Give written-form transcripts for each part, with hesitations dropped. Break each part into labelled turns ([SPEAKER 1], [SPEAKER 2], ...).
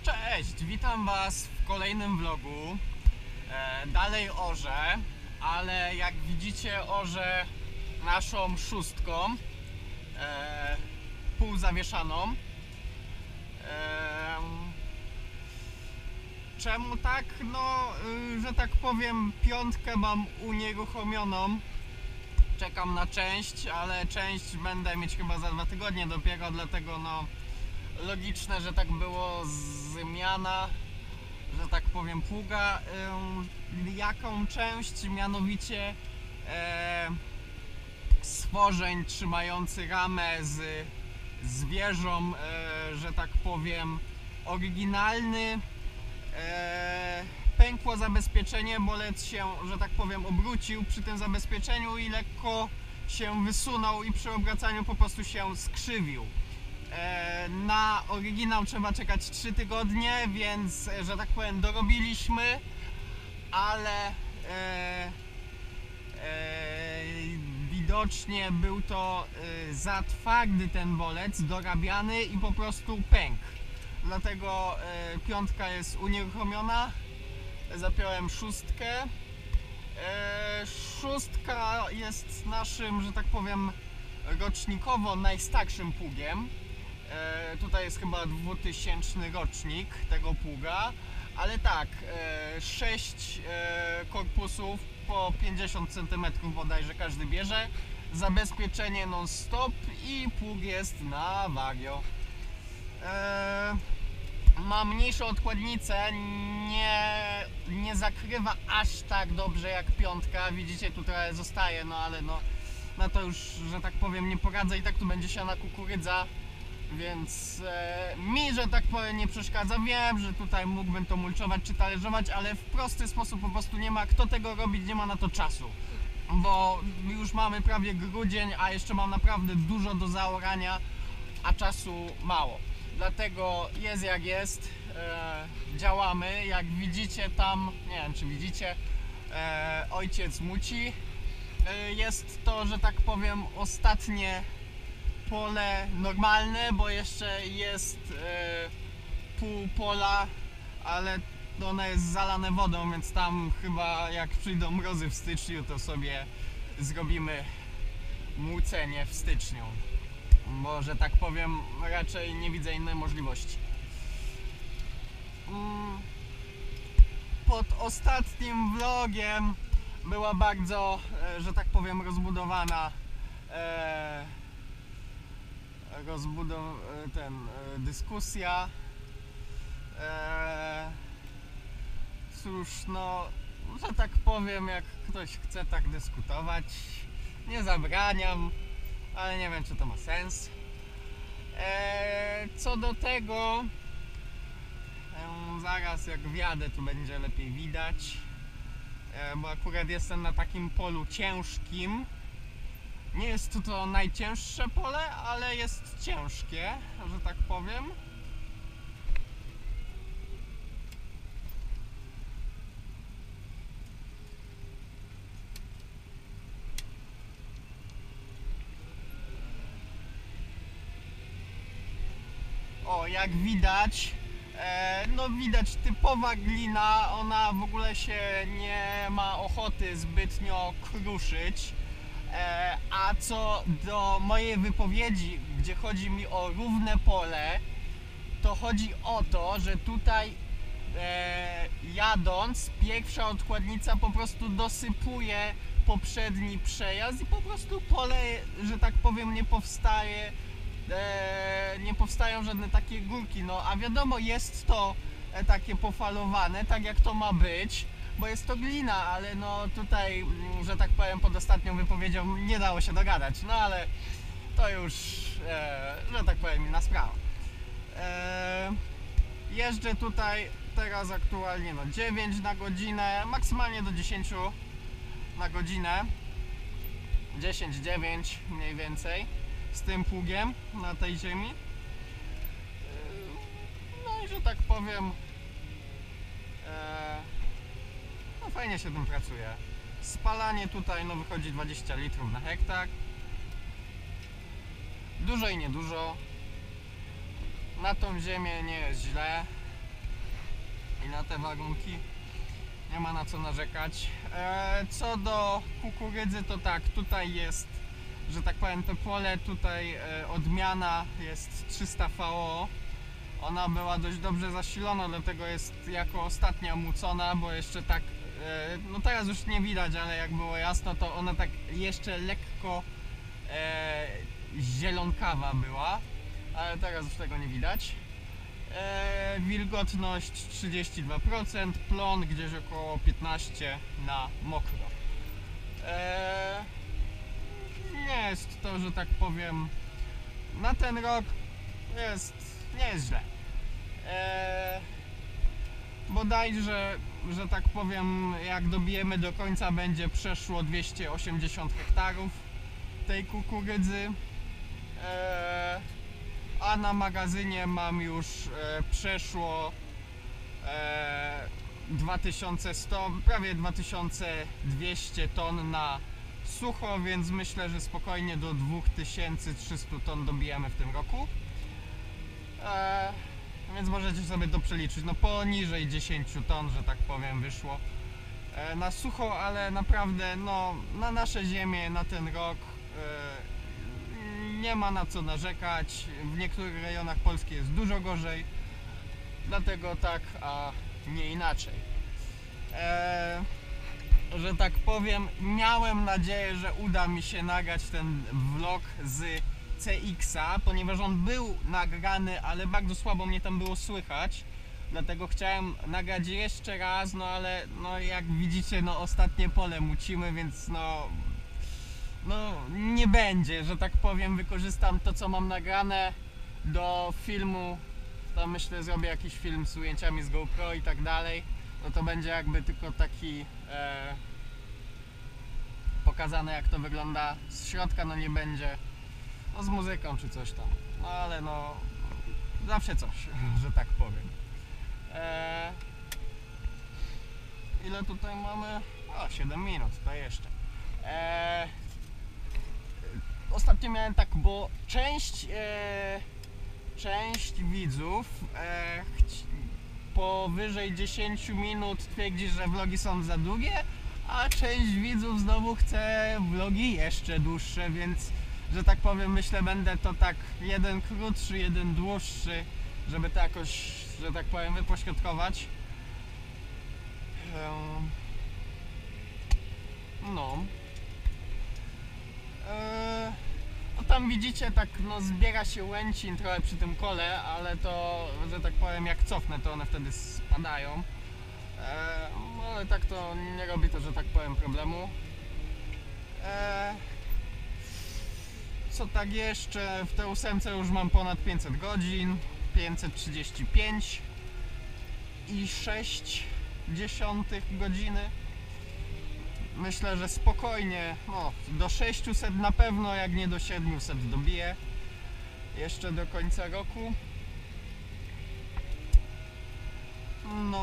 [SPEAKER 1] Cześć, witam Was w kolejnym vlogu. Dalej orzę, ale jak widzicie orzę naszą szóstką, półzawieszaną. Czemu tak? No, że tak powiem, piątkę mam unieruchomioną. Czekam na część, ale część będę mieć chyba za 2 tygodnie dopiero, dlatego no logiczne, że tak było zmiana, że tak powiem, pługa. Jaką część? Mianowicie stworzeń trzymający ramę z wieżą, że tak powiem, oryginalny. Pękło zabezpieczenie, bolec się, że tak powiem, obrócił przy tym zabezpieczeniu i lekko się wysunął i przy obracaniu po prostu się skrzywił. Na oryginał trzeba czekać 3 tygodnie, więc, że tak powiem, dorobiliśmy, ale widocznie był to za twardy ten bolec, dorabiany i po prostu pękł. Dlatego piątka jest unieruchomiona, zapiąłem szóstkę. Szóstka jest naszym, że tak powiem, rocznikowo najstarszym pługiem. Tutaj jest chyba 2000 rocznik tego pługa, ale tak, 6 korpusów po 50 cm bodajże każdy bierze, zabezpieczenie non-stop i pług jest na wario. Ma mniejszą odkładnicę, nie zakrywa aż tak dobrze jak piątka, widzicie, tu trochę zostaje, no ale no na to już, że tak powiem, nie poradzę, i tak tu będzie siana kukurydza, więc mi, że tak powiem, nie przeszkadza. Wiem, że tutaj mógłbym to mulczować czy talerzować, ale w prosty sposób po prostu nie ma kto tego robić, nie ma na to czasu, bo już mamy prawie grudzień, a jeszcze mam naprawdę dużo do zaorania, a czasu mało. Dlatego jest jak jest, działamy. Jak widzicie tam, nie wiem czy widzicie, ojciec muci. Jest to, że tak powiem, ostatnie pole normalne, bo jeszcze jest pół pola, ale ono jest zalane wodą, więc tam chyba jak przyjdą mrozy w styczniu, to sobie zrobimy młócenie w styczniu, bo, że tak powiem, raczej nie widzę innej możliwości. Pod ostatnim vlogiem była bardzo, że tak powiem, rozbudowana dyskusja. Cóż, no, że tak powiem, jak ktoś chce tak dyskutować, nie zabraniam, ale nie wiem, czy to ma sens. Co do tego, zaraz jak wjadę, tu będzie lepiej widać, bo akurat jestem na takim polu ciężkim. Nie jest to najcięższe pole, ale jest ciężkie, że tak powiem. O, jak widać, no widać typowa glina, ona w ogóle się nie ma ochoty zbytnio kruszyć. A co do mojej wypowiedzi, gdzie chodzi mi o równe pole, to chodzi o to, że tutaj jadąc, pierwsza odkładnica po prostu dosypuje poprzedni przejazd i po prostu pole, że tak powiem, nie powstaje, nie powstają żadne takie górki. No a wiadomo, jest to takie pofalowane, tak jak to ma być, bo jest to glina, ale no tutaj, że tak powiem, pod ostatnią wypowiedzią nie dało się dogadać, no ale to już, że tak powiem, inna sprawa. Jeżdżę tutaj teraz aktualnie no 9 na godzinę, maksymalnie do 10 na godzinę, 10-9 mniej więcej z tym pługiem na tej ziemi. No i że tak powiem, no fajnie się tym pracuje. Spalanie tutaj no wychodzi 20 litrów na hektar. Dużo i niedużo. Na tą ziemię nie jest źle. i na te warunki nie ma na co narzekać. Co do kukurydzy, to tak, tutaj jest, że tak powiem, to pole tutaj odmiana jest 300 VO. Ona była dość dobrze zasilona, dlatego jest jako ostatnia mucona, bo jeszcze tak, no teraz już nie widać, ale jak było jasno, to ona tak jeszcze lekko zielonkawa była, ale teraz już tego nie widać. Wilgotność 32%, plon gdzieś około 15% na mokro. Nie jest to, że tak powiem, na ten rok nie jest źle. Bodajże, że tak powiem, jak dobijemy do końca, będzie przeszło 280 hektarów tej kukurydzy. A na magazynie mam już przeszło 2100, prawie 2200 ton na sucho, więc myślę, że spokojnie do 2300 ton dobijemy w tym roku. Więc możecie sobie to przeliczyć, no poniżej 10 ton, że tak powiem, wyszło na sucho, ale naprawdę no, na nasze ziemię, na ten rok nie ma na co narzekać. W niektórych rejonach Polski jest dużo gorzej, dlatego tak, a nie inaczej. Że tak powiem, miałem nadzieję, że uda mi się nagrać ten vlog z CX-a, ponieważ on był nagrany, ale bardzo słabo mnie tam było słychać, dlatego chciałem nagrać jeszcze raz, no ale no jak widzicie, no ostatnie pole mucimy, więc no nie będzie, że tak powiem. Wykorzystam to, co mam nagrane do filmu, tam myślę zrobię jakiś film z ujęciami z GoPro i tak dalej, no to będzie jakby tylko taki pokazane, jak to wygląda z środka, no nie będzie no z muzyką czy coś tam, no ale no zawsze coś, że tak powiem. Ile tutaj mamy? O, 7 minut, to jeszcze. Ostatnio miałem tak, bo część widzów powyżej 10 minut twierdzi, że vlogi są za długie, a część widzów znowu chce vlogi jeszcze dłuższe, więc że tak powiem, myślę, będę to tak jeden krótszy, jeden dłuższy, żeby to jakoś, że tak powiem, wypośrodkować. No. No tam widzicie, tak no zbiera się łęcin trochę przy tym kole, ale to, że tak powiem, jak cofnę, to one wtedy spadają. Ale tak to nie robi to, że tak powiem, problemu. Co tak jeszcze? W tej 8 już mam ponad 500 godzin, 535 i 0,6 godziny. Myślę, że spokojnie, no, do 600 na pewno, jak nie do 700 dobiję jeszcze do końca roku. No.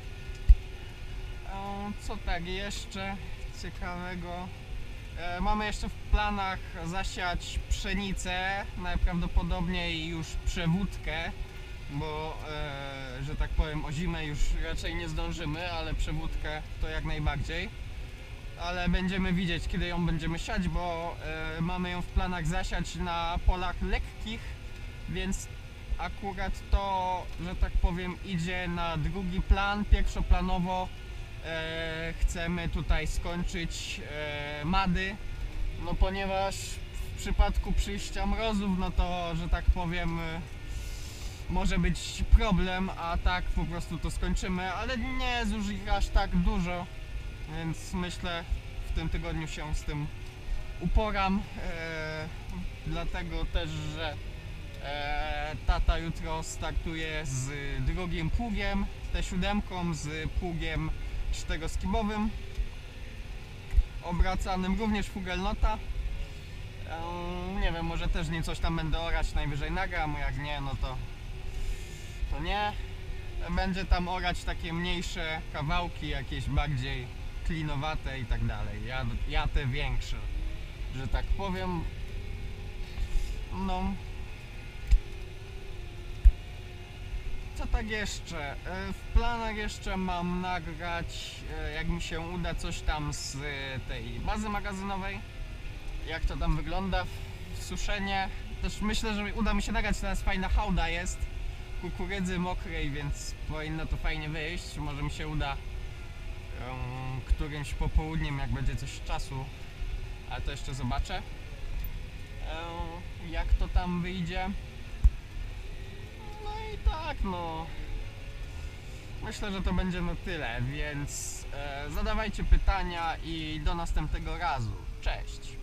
[SPEAKER 1] Co tak jeszcze ciekawego? Mamy jeszcze w planach zasiać pszenicę, najprawdopodobniej już przewódkę, bo że tak powiem, o zimę już raczej nie zdążymy, ale przewódkę to jak najbardziej. Ale będziemy widzieć, kiedy ją będziemy siać, bo mamy ją w planach zasiać na polach lekkich, więc akurat to, że tak powiem, idzie na drugi plan. Pierwszoplanowo chcemy tutaj skończyć mady, no ponieważ w przypadku przyjścia mrozów, no to, że tak powiem, może być problem, a tak po prostu to skończymy, ale nie jest już ich aż tak dużo, więc myślę, w tym tygodniu się z tym uporam, dlatego też, że tata jutro startuje z drugim pługiem, T7, z pługiem 4-skibowym, obracanym również Fugelnota. Nie wiem, może też nie coś tam będę orać, najwyżej nagram, jak nie, no to nie. Będzie tam orać takie mniejsze kawałki, jakieś bardziej klinowate i tak dalej. Ja te większe, że tak powiem. No. Co to tak jeszcze, w planach jeszcze mam nagrać, jak mi się uda, coś tam z tej bazy magazynowej, jak to tam wygląda w suszenie. Też myślę, że uda mi się nagrać, teraz fajna hałda jest kukurydzy mokrej, więc powinno to fajnie wyjść. Może mi się uda którymś popołudniem, jak będzie coś czasu, ale to jeszcze zobaczę, jak to tam wyjdzie. No i tak, no myślę, że to będzie na tyle, więc zadawajcie pytania i do następnego razu. Cześć!